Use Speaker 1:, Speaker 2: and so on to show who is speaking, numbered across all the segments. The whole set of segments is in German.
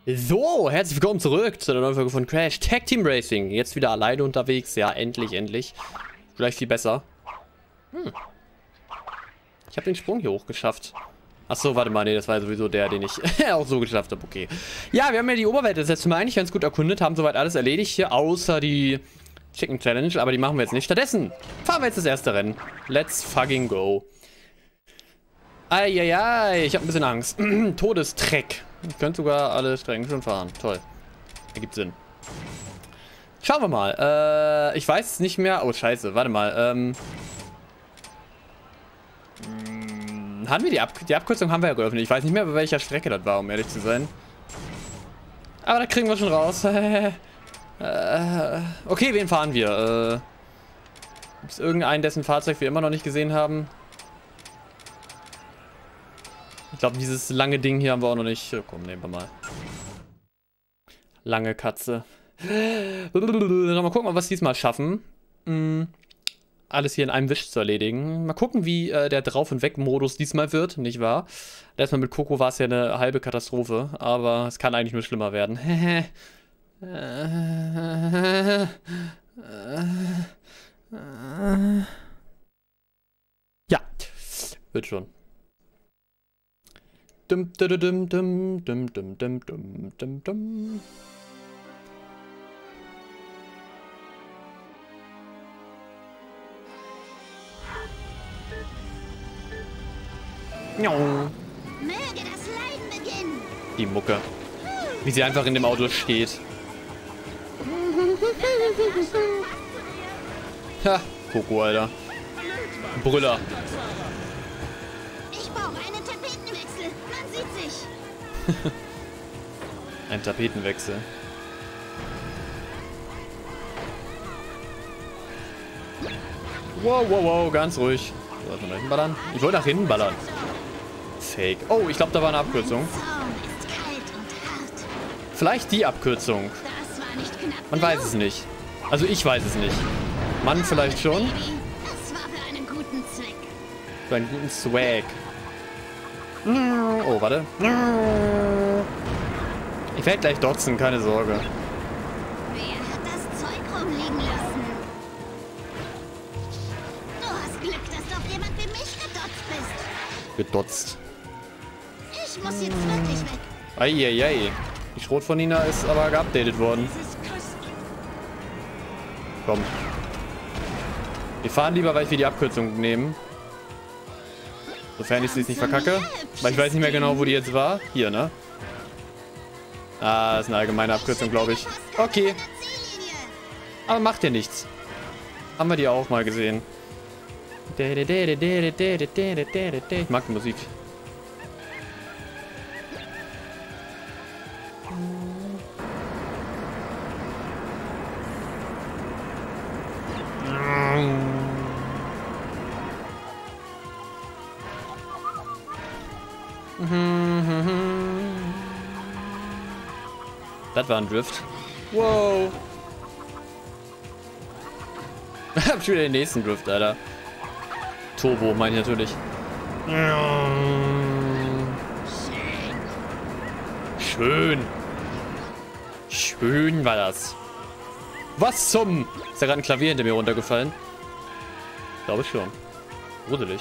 Speaker 1: So, herzlich willkommen zurück zu einer neuen Folge von Crash Tag Team Racing. Jetzt wieder alleine unterwegs. Ja, endlich, endlich. Vielleicht viel besser. Ich habe den Sprung hier hoch geschafft. Achso, warte mal, nee, das war sowieso der, den ich auch so geschafft habe. Okay. Ja, wir haben ja die Oberwelt das letzte Mal eigentlich ganz gut erkundet, haben soweit alles erledigt hier, außer die Chicken Challenge, aber die machen wir jetzt nicht. Stattdessen fahren wir jetzt das erste Rennen. Let's fucking go. Eieiei, ich habe ein bisschen Angst. Todestreck. Ich könnte sogar alle Strecken schon fahren. Toll. Ergibt Sinn. Schauen wir mal. Ich weiß nicht mehr. Oh, scheiße. Warte mal. Hatten wir die Abkürzung haben wir ja geöffnet. Ich weiß nicht mehr, bei welcher Strecke das war, um ehrlich zu sein. Aber da kriegen wir schon raus. Okay, wen fahren wir? Gibt es irgendeinen, dessen Fahrzeug wir immer noch nicht gesehen haben? Ich glaube, dieses lange Ding hier haben wir auch noch nicht. Komm, nehmen wir mal. Lange Katze. Mal gucken, ob wir es diesmal schaffen. Alles hier in einem Wisch zu erledigen. Mal gucken, wie der Drauf- und Weg-Modus diesmal wird, nicht wahr? Letztes Mal mit Coco war es ja eine halbe Katastrophe, aber es kann eigentlich nur schlimmer werden. Ja, wird schon. Dum, dum, dum, dum, dum, dum, dum, dum, dum.
Speaker 2: Möge das Leiden beginnen.
Speaker 1: Die Mucke. Wie sie einfach in dem Auto steht. Ha, Coco, Alter. Brüller.
Speaker 2: Ich brauche einen Tapetenwechsel. Man sieht sich.
Speaker 1: Ein Tapetenwechsel. Wow, wow, wow, ganz ruhig. So, nach hinten ballern. Ich wollte nach hinten ballern. Fake. Oh, ich glaube, da war eine Abkürzung.
Speaker 2: Zaun ist kalt und hart.
Speaker 1: Vielleicht die Abkürzung.
Speaker 2: Das war nicht knapp.
Speaker 1: Man weiß es nicht. Also ich weiß es nicht. Mann vielleicht schon.
Speaker 2: Baby, das war für einen guten Zweck.
Speaker 1: Für einen guten Swag. Oh, warte. Ich werde gleich dotzen, keine Sorge.
Speaker 2: Wer hat das Zeug rumliegen lassen? Du hast Glück, dass du auf jemand wie mich gedotzt bist.
Speaker 1: Gedotzt.
Speaker 2: Ich muss jetzt wirklich weg.
Speaker 1: Eieiei. Die Schrot von Nina ist aber geupdatet worden.
Speaker 2: Das ist köstlich.
Speaker 1: Komm. Wir fahren lieber, weil wir die Abkürzung nehmen. Sofern ich sie nicht verkacke. Weil ich weiß nicht mehr genau, wo die jetzt war. Hier, ne? Ah, das ist eine allgemeine Abkürzung, glaube ich. Okay. Aber macht ja nichts. Haben wir die auch mal gesehen. Ich mag die Musik. Das war ein Drift. Wow. Ich hab schon wieder den nächsten Drift, Alter. Turbo, meine ich natürlich. Schön. Schön war das. Was zum... Ist da gerade ein Klavier hinter mir runtergefallen? Glaube ich schon. Gruselig.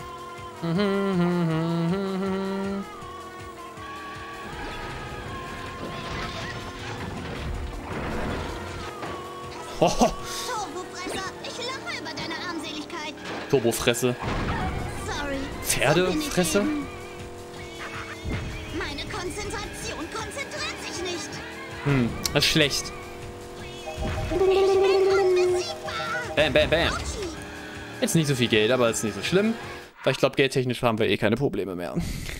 Speaker 1: Oh,
Speaker 2: Turbofresser, ich lache über deine Armseligkeit.
Speaker 1: Turbofresse.
Speaker 2: Sorry.
Speaker 1: Pferdefresse?
Speaker 2: So bin ich eben. Meine Konzentration konzentriert sich nicht.
Speaker 1: Das ist schlecht.
Speaker 2: Ich bin unbesiegbar.
Speaker 1: Bam, bam, bam.
Speaker 2: Utschi.
Speaker 1: Jetzt nicht so viel Geld, aber ist nicht so schlimm. Weil ich glaube, geldtechnisch haben wir eh keine Probleme mehr.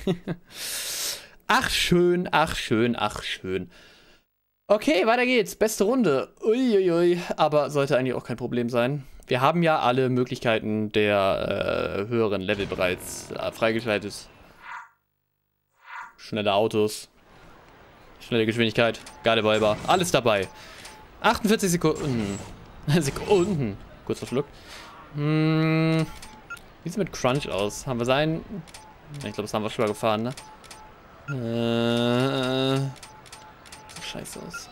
Speaker 1: Ach schön, ach schön, ach schön. Okay, weiter geht's. Beste Runde. Uiuiui. Aber sollte eigentlich auch kein Problem sein. Wir haben ja alle Möglichkeiten der höheren Level bereits freigeschaltet. Schnelle Autos. Schnelle Geschwindigkeit. Geile Weiber. Alles dabei. 48 Sekunden. Sekunden. Kurz verschluckt. Wie sieht es mit Crunch aus? Haben wir seinen... Ich glaube, das haben wir schon mal gefahren, ne? scheiße aus.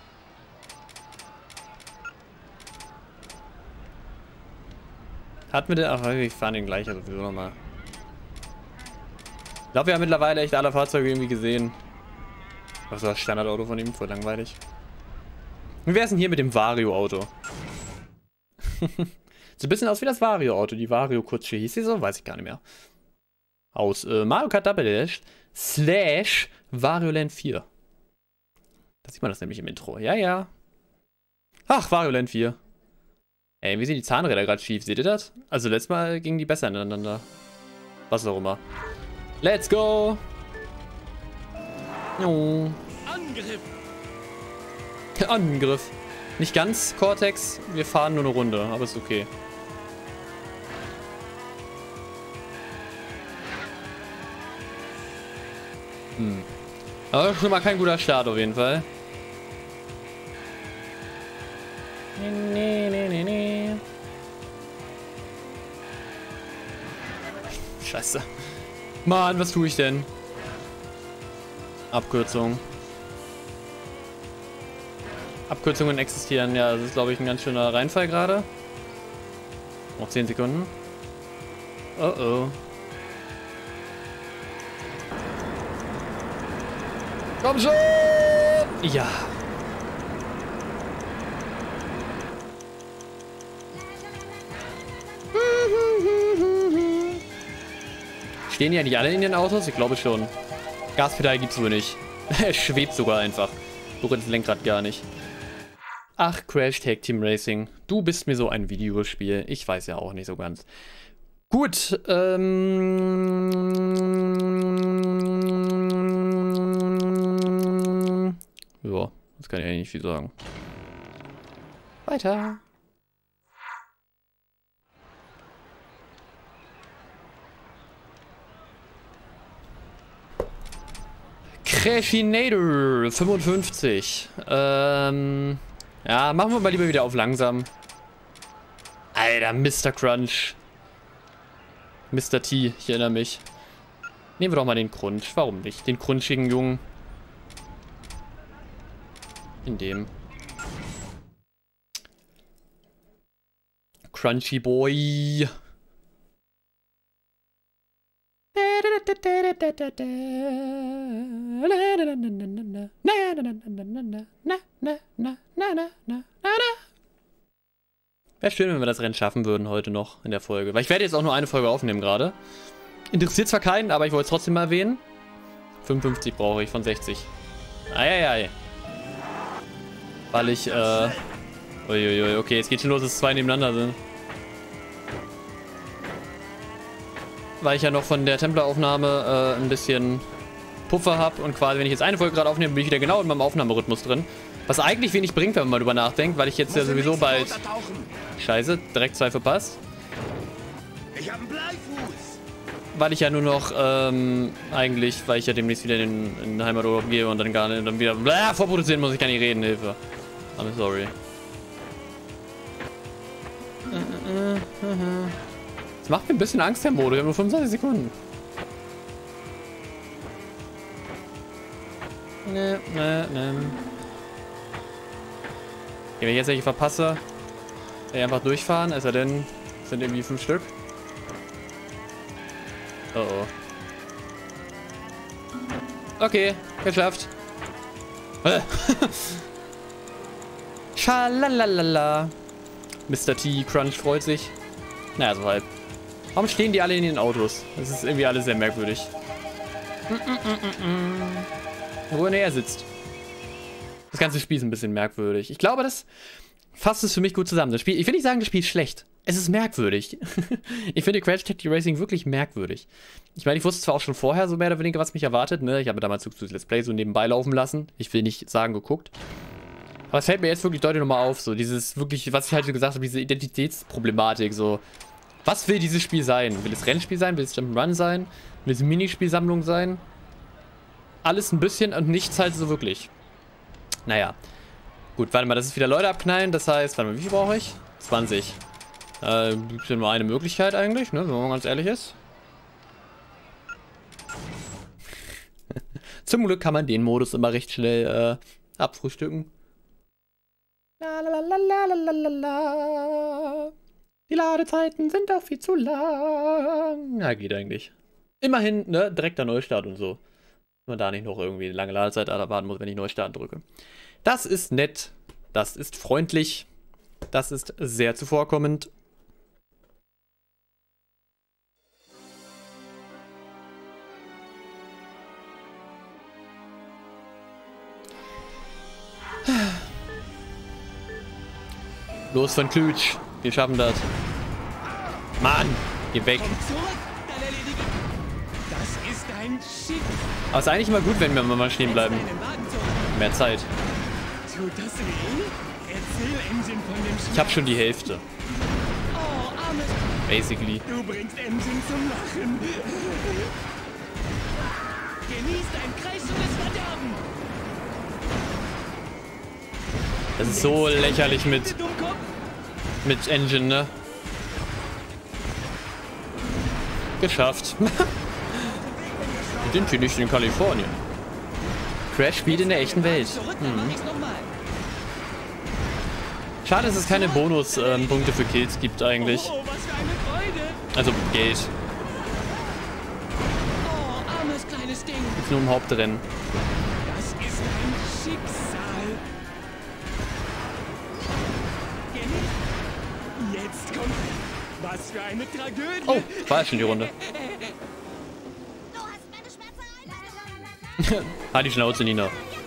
Speaker 1: Hat mit der... Ach, wir fahren den gleich sowieso nochmal. Ich glaube, wir haben mittlerweile echt alle Fahrzeuge irgendwie gesehen. Was war das Standardauto von ihm? Voll langweilig. Wie wär's denn hier mit dem Vario-Auto? Sieht ein bisschen aus wie das Vario-Auto. Die Vario-Kutsche hieß sie so? Weiß ich gar nicht mehr. Aus Mario Kart Double Dash / Wario Land 4. Da sieht man das nämlich im Intro. Ja, ja. Ach, Wario Land 4. Ey, wie sind die Zahnräder gerade schief? Seht ihr das? Also letztes Mal gingen die besser ineinander. Was auch immer. Let's go! Oh.
Speaker 3: Angriff!
Speaker 1: Angriff. Nicht ganz, Cortex. Wir fahren nur eine Runde, aber ist okay. Aber schon mal kein guter Start auf jeden Fall. Nee. Scheiße. Mann, was tue ich denn? Abkürzung. Abkürzungen existieren. Ja, das ist, glaube ich, ein ganz schöner Reinfall gerade. Noch 10 Sekunden. Oh oh. Komm schon! Ja. Stehen ja nicht alle in den Autos? Ich glaube schon. Gaspedal gibt's wohl nicht. Es schwebt sogar einfach. Berührt das Lenkrad gar nicht. Ach, Crash Tag Team Racing. Du bist mir so ein Videospiel. Ich weiß ja auch nicht so ganz. Gut, ja, das kann ich eigentlich nicht viel sagen. Weiter. Crashinator 55. Ja, machen wir mal lieber wieder auf langsam. Alter, Mr. Crunch. Mr. T, ich erinnere mich. Nehmen wir doch mal den Crunch. Warum nicht? Den crunchigen Jungen. In dem. Crunchy Boy. Wäre schön, wenn wir das Rennen schaffen würden heute noch in der Folge. Weil ich werde jetzt auch nur eine Folge aufnehmen gerade. Interessiert zwar keinen, aber ich wollte es trotzdem mal erwähnen. 55 brauche ich von 60. Eieiei. Weil ich, uiuiui, okay, es geht schon los, dass 2 nebeneinander sind. Weil ich ja noch von der Templer-Aufnahme ein bisschen Puffer habe und quasi, wenn ich jetzt eine Folge gerade aufnehme, bin ich wieder genau in meinem Aufnahmerhythmus drin. Was eigentlich wenig bringt, wenn man mal drüber nachdenkt, weil ich jetzt ja sowieso bald... Scheiße, direkt 2 verpasst.
Speaker 3: Ich hab einen Bleifuß.
Speaker 1: Weil ich ja nur noch, eigentlich, weil ich ja demnächst wieder in den Heimaturlaub gehe und dann gar nicht, dann wieder... vorproduzieren muss, ich gar nicht reden, Hilfe. I'm sorry. Das macht mir ein bisschen Angst, der Mode. Wir haben nur 25 Sekunden. Ne. Wenn ich jetzt welche verpasse, werde ich einfach durchfahren, es sei denn, es sind irgendwie 5 Stück. Oh oh. Okay, geschafft. Schalalala. Mr. T. Crunch freut sich. Naja, so halb. Warum stehen die alle in den Autos? Das ist irgendwie alles sehr merkwürdig. Wo er sitzt. Das ganze Spiel ist ein bisschen merkwürdig. Ich glaube, das fasst es für mich gut zusammen. Das Spiel, ich will nicht sagen, das Spiel ist schlecht. Es ist merkwürdig. Ich finde Crash Tag Team Racing wirklich merkwürdig. Ich meine, ich wusste zwar auch schon vorher so mehr oder weniger, was mich erwartet. Ne? Ich habe damals das Let's Play so nebenbei laufen lassen. Ich will nicht sagen, geguckt. Aber es fällt mir jetzt wirklich deutlich nochmal auf. So dieses wirklich, was ich halt so gesagt habe, diese Identitätsproblematik. So, was will dieses Spiel sein? Will es Rennspiel sein? Will es Jump'n'Run sein? Will es Minispielsammlung sein? Alles ein bisschen und nichts halt so wirklich. Naja. Gut, warte mal, das ist wieder Leute abknallen. Das heißt, warte mal, wie viel brauche ich? 20. Gibt ja nur eine Möglichkeit eigentlich, ne, wenn man ganz ehrlich ist. Zum Glück kann man den Modus immer recht schnell Abfrühstücken. La la la la la la la la. Die Ladezeiten sind doch viel zu lang. Na, geht eigentlich. Immerhin, ne, direkter Neustart und so. Wenn man da nicht noch irgendwie eine lange Ladezeit erwarten muss, wenn ich Neustart drücke. Das ist nett. Das ist freundlich. Das ist sehr zuvorkommend. Los von Klutsch. Wir schaffen das. Mann, geh weg.
Speaker 3: Komm zurück, dann erledige. Das ist ein Schiff.
Speaker 1: Aber es ist eigentlich immer gut, wenn wir mal stehen bleiben.
Speaker 3: Deinen Wagen zurück.
Speaker 1: Mehr Zeit.
Speaker 3: Tut das weh? Erzähl Engine von dem Schiff.
Speaker 1: Ich habe schon die Hälfte.
Speaker 3: Oh, armes.
Speaker 1: Basically.
Speaker 3: Du bringst Engine zum Lachen. Genießt ein kreischendes Verderben.
Speaker 1: Das ist so lächerlich mit Engine, ne? Geschafft. Wir sind hier nicht in Kalifornien. Crash spielt in der echten Welt. Schade, dass es keine Bonuspunkte für Kills gibt eigentlich.
Speaker 3: Oh, was für eine Freude.
Speaker 1: Also Geld.
Speaker 3: Oh, armes kleines Ding.
Speaker 1: Ist nur im Hauptrennen.
Speaker 3: Das ist ein Schicksal. Jetzt kommt. Was für eine Tragödie.
Speaker 1: Oh, war ja schon die Runde.
Speaker 2: Du hast meine Schmerzen.
Speaker 1: Halt die Schnauze, Nina.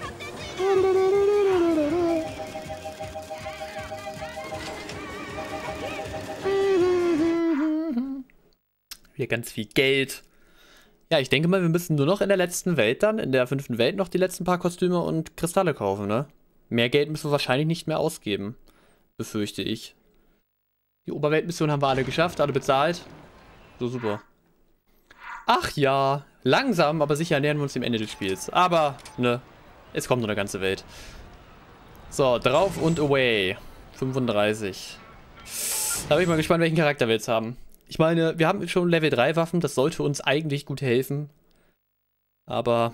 Speaker 1: Hier ganz viel Geld. Ja, ich denke mal, wir müssen nur noch in der letzten Welt dann, in der 5. Welt, noch die letzten paar Kostüme und Kristalle kaufen, ne? Mehr Geld müssen wir wahrscheinlich nicht mehr ausgeben. Befürchte ich. Die Oberweltmission haben wir alle geschafft, alle bezahlt. So, super. Ach ja, langsam, aber sicher nähern wir uns dem Ende des Spiels. Aber, ne, es kommt noch eine ganze Welt. So, drauf und away. 35. Da bin ich mal gespannt, welchen Charakter wir jetzt haben. Ich meine, wir haben schon Level 3 Waffen, das sollte uns eigentlich gut helfen. Aber,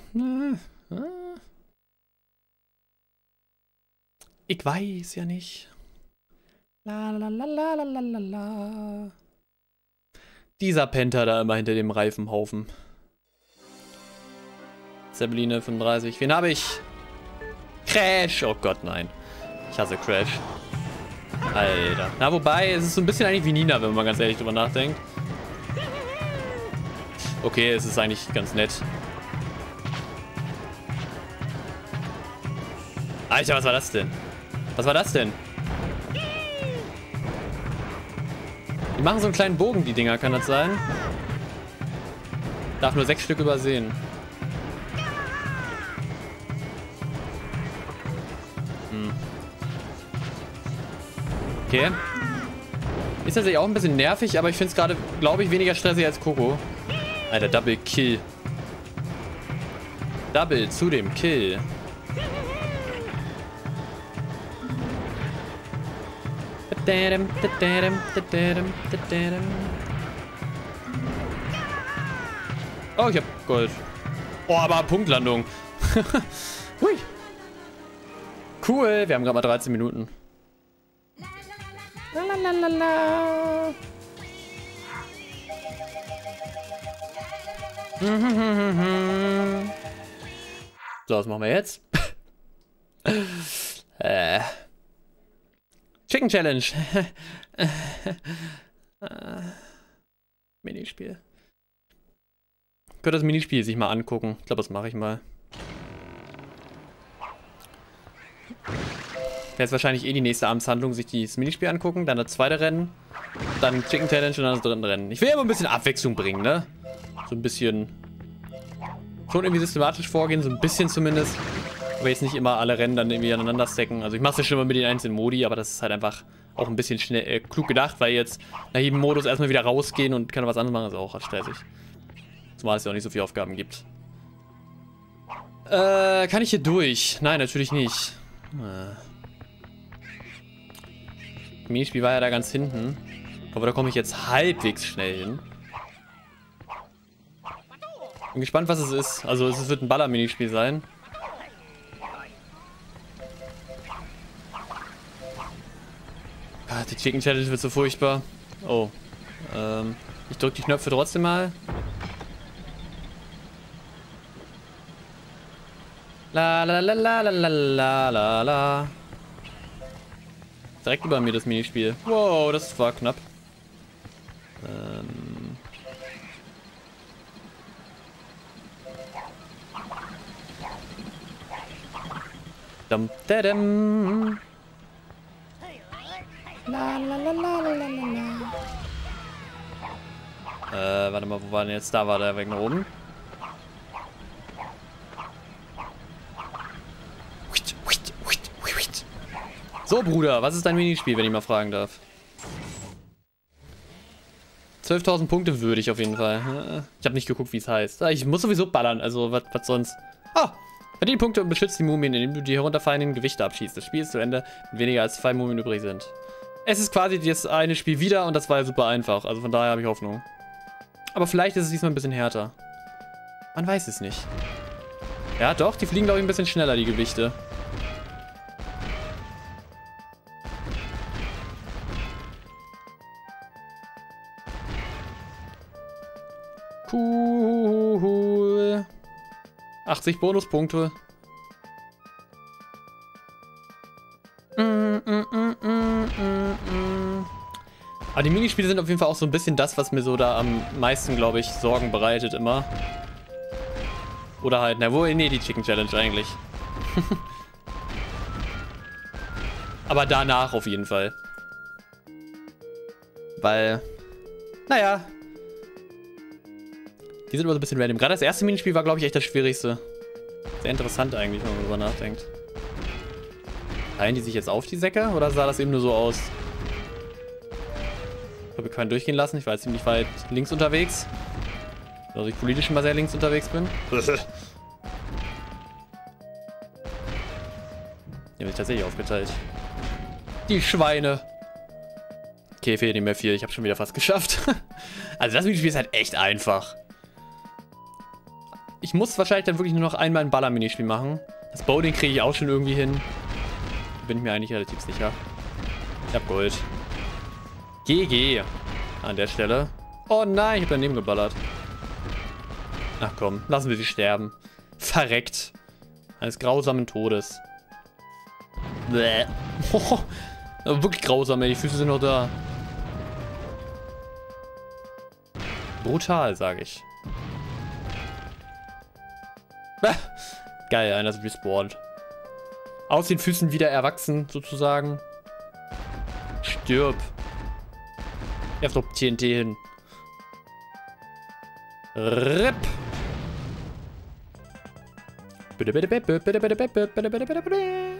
Speaker 1: ich weiß ja nicht. La la la la la la la. Dieser Panther da immer hinter dem Reifenhaufen. Zeppeline 35. Wen habe ich? Crash! Oh Gott, nein. Ich hasse Crash. Alter. Na, wobei, es ist so ein bisschen eigentlich wie Nina, wenn man mal ganz ehrlich drüber nachdenkt. Okay, es ist eigentlich ganz nett. Alter, was war das denn? Was war das denn? Die machen so einen kleinen Bogen, die Dinger, kann das sein? Darf nur 6 Stück übersehen. Okay. Ist tatsächlich auch ein bisschen nervig, aber ich finde es gerade, glaube ich, weniger stressig als Coco. Alter, Double Kill. Double zu dem Kill. Oh, ich hab Gold. Oh, aber Punktlandung. Hui. Cool, wir haben gerade mal 13 Minuten. Lalalala. So, was machen wir jetzt? Chicken Challenge. Minispiel. Ich könnte das Minispiel sich mal angucken. Ich glaube, das mache ich mal. Jetzt wahrscheinlich eh die nächste Abendshandlung, sich dieses Minispiel angucken, dann das zweite Rennen, dann Chicken Challenge und dann das dritte Rennen. Ich will ja immer ein bisschen Abwechslung bringen, ne? So ein bisschen. Schon irgendwie systematisch vorgehen, so ein bisschen zumindest. Aber jetzt nicht immer alle Rennen dann irgendwie aneinander stacken. Also ich mache es ja schon mal mit den einzelnen Modi, aber das ist halt einfach auch ein bisschen schnell, klug gedacht, weil jetzt nach jedem Modus erstmal wieder rausgehen und kann was anderes machen, ist auch stressig. Zumal es ja auch nicht so viele Aufgaben gibt. Kann ich hier durch? Nein, natürlich nicht. Das Minispiel war ja da ganz hinten. Aber da komme ich jetzt halbwegs schnell hin. Bin gespannt, was es ist. Also es wird ein Baller-Minispiel sein. Ah, die Chicken Challenge wird so furchtbar. Oh. Ich drücke die Knöpfe trotzdem mal. La la la la la la la la. Direkt über mir das Minispiel. Wow, das war knapp. Dum, dadum. La la la la la la la. Warte mal, wo war denn jetzt? Da war der Weg nach oben. So, Bruder, was ist dein Minispiel, wenn ich mal fragen darf? 12.000 Punkte würde ich auf jeden Fall. Ich habe nicht geguckt, wie es heißt. Ich muss sowieso ballern, also was sonst. Ah, verdiene Punkte und beschützt die Mumien, indem du die herunterfallenden Gewichte abschießt. Das Spiel ist zu Ende, wenn weniger als 2 Mumien übrig sind. Es ist quasi das eine Spiel wieder und das war ja super einfach. Also von daher habe ich Hoffnung. Aber vielleicht ist es diesmal ein bisschen härter. Man weiß es nicht. Ja, doch, die fliegen, glaube ich, ein bisschen schneller, die Gewichte. Cool. 80 Bonuspunkte. Aber die Minispiele sind auf jeden Fall auch so ein bisschen das, was mir so da am meisten, glaube ich, Sorgen bereitet immer. Oder halt, na wohl, nee, die Chicken Challenge eigentlich. Aber danach auf jeden Fall. Weil, naja. Die sind immer so ein bisschen random. Gerade das erste Minispiel war, glaube ich, echt das schwierigste. Sehr interessant eigentlich, wenn man darüber nachdenkt. Teilen die sich jetzt auf, die Säcke? Oder sah das eben nur so aus? Ich habe keinen durchgehen lassen. Ich war jetzt ziemlich weit links unterwegs. Also ich politisch immer sehr links unterwegs bin. Die haben sich tatsächlich aufgeteilt. Die Schweine. Okay, fehlt nicht mehr viel. Ich habe schon wieder fast geschafft. Also das Minispiel ist halt echt einfach. Ich muss wahrscheinlich dann wirklich nur noch einmal ein Baller-Minispiel machen. Das Bowling kriege ich auch schon irgendwie hin. Bin ich mir eigentlich relativ sicher. Ich hab Gold. GG. An der Stelle. Oh nein, ich hab daneben geballert. Ach komm, lassen wir sie sterben. Verreckt. Eines grausamen Todes. Bäh. Oh, wirklich grausam, ey. Die Füße sind noch da. Brutal, sage ich. Geil, einer ist respawned. Aus den Füßen wieder erwachsen, sozusagen. Stirb. Werf doch TNT hin. RIP. Bitte, bitte, bitte, bitte, bitte, bitte, bitte, bitte, bitte, bitte, bitte.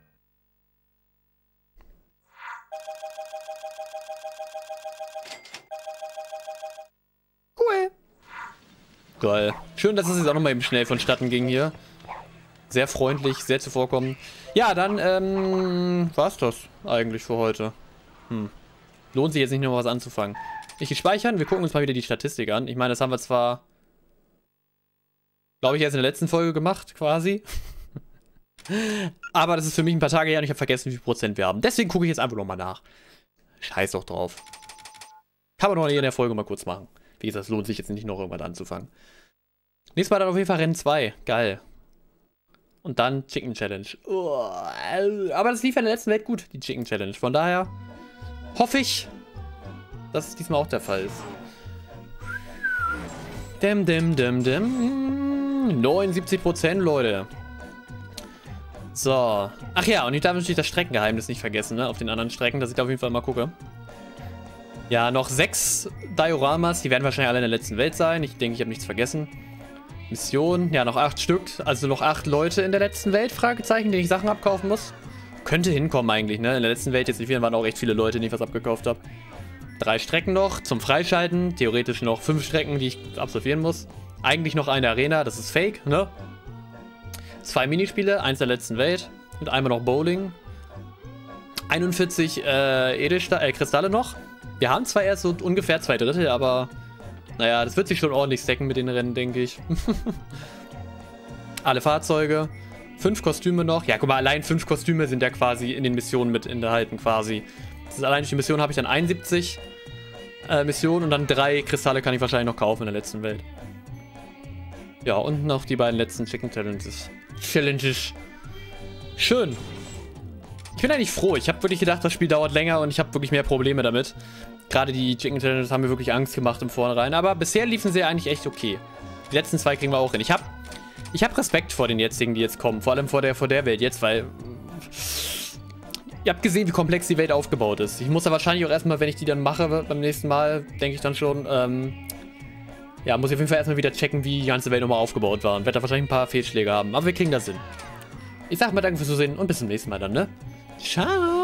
Speaker 1: Cool. Geil. Schön, dass es jetzt auch nochmal eben schnell vonstatten ging hier. Sehr freundlich, sehr zuvorkommend. Ja, dann, war's das eigentlich für heute. Lohnt sich jetzt nicht noch was anzufangen. Ich gehe speichern, wir gucken uns mal wieder die Statistik an. Ich meine, das haben wir zwar, glaube ich, erst in der letzten Folge gemacht, quasi. Aber das ist für mich ein paar Tage her und ich habe vergessen, wie viel Prozent wir haben. Deswegen gucke ich jetzt einfach nochmal nach. Scheiß doch drauf. Kann man noch hier in der Folge mal kurz machen. Wie gesagt, es lohnt sich jetzt nicht noch irgendwann anzufangen. Nächstes Mal dann auf jeden Fall Rennen 2. Geil. Und dann Chicken Challenge. Oh, aber das lief ja in der letzten Welt gut, die Chicken Challenge. Von daher hoffe ich, dass es diesmal auch der Fall ist. 79%, Leute. So. Ach ja, und ich darf natürlich das Streckengeheimnis nicht vergessen, ne? Auf den anderen Strecken, dass ich da auf jeden Fall mal gucke. Ja, noch 6 Dioramas. Die werden wahrscheinlich alle in der letzten Welt sein. Ich denke, ich habe nichts vergessen. Mission, ja, noch 8 Stück. Also noch 8 Leute in der letzten Welt, Fragezeichen, denen ich Sachen abkaufen muss. Könnte hinkommen eigentlich, ne? In der letzten Welt jetzt nicht wieder, waren auch echt viele Leute, denen ich was abgekauft habe. 3 Strecken noch zum Freischalten. Theoretisch noch 5 Strecken, die ich absolvieren muss. Eigentlich noch eine Arena, das ist fake, ne? 2 Minispiele, 1 der letzten Welt. Und einmal noch Bowling. 41 Kristalle noch. Wir haben zwar erst so ungefähr 2/3, aber naja, das wird sich schon ordentlich stacken mit den Rennen, denke ich. Alle Fahrzeuge. 5 Kostüme noch. Ja, guck mal, allein 5 Kostüme sind ja quasi in den Missionen mit enthalten, quasi. Das ist allein durch die Mission habe ich dann 71 Missionen und dann 3 Kristalle kann ich wahrscheinlich noch kaufen in der letzten Welt. Ja, und noch die beiden letzten Chicken Challenges. Schön. Ich bin eigentlich froh. Ich habe wirklich gedacht, das Spiel dauert länger und ich habe wirklich mehr Probleme damit. Gerade die Chicken Challenges haben mir wirklich Angst gemacht im Vornherein. Aber bisher liefen sie eigentlich echt okay. Die letzten 2 kriegen wir auch hin. Ich hab Respekt vor den jetzigen, die jetzt kommen. Vor allem vor der Welt jetzt, weil... Ihr habt gesehen, wie komplex die Welt aufgebaut ist. Ich muss da wahrscheinlich auch erstmal, wenn ich die dann mache, beim nächsten Mal, denke ich dann schon, ja, muss ich auf jeden Fall erstmal wieder checken, wie die ganze Welt nochmal aufgebaut war. Und werde da wahrscheinlich ein paar Fehlschläge haben. Aber wir kriegen das hin. Ich sag mal danke fürs Zusehen und bis zum nächsten Mal dann, ne? Ciao!